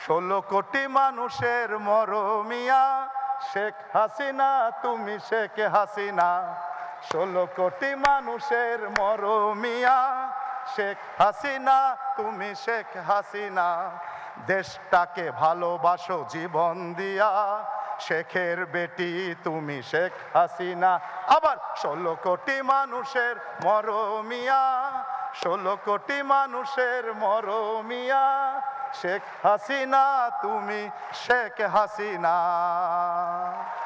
16 কোটি মানুষের মরমিয়া শেখ হাসিনা, তুমি শেখ হাসিনা। 16 কোটি মানুষের মরমিয়া শেখ হাসিনা, তুমি শেখ হাসিনা। দেশটাকে ভালোবাসো জীবন দিয়া, শেখের বেটি তুমি শেখ হাসিনা। আবার 16 কোটি মানুষের মরমিয়া, 16 কোটি মানুষের মরমিয়া শেখ হাসিনা, তুমি শেখ হাসিনা।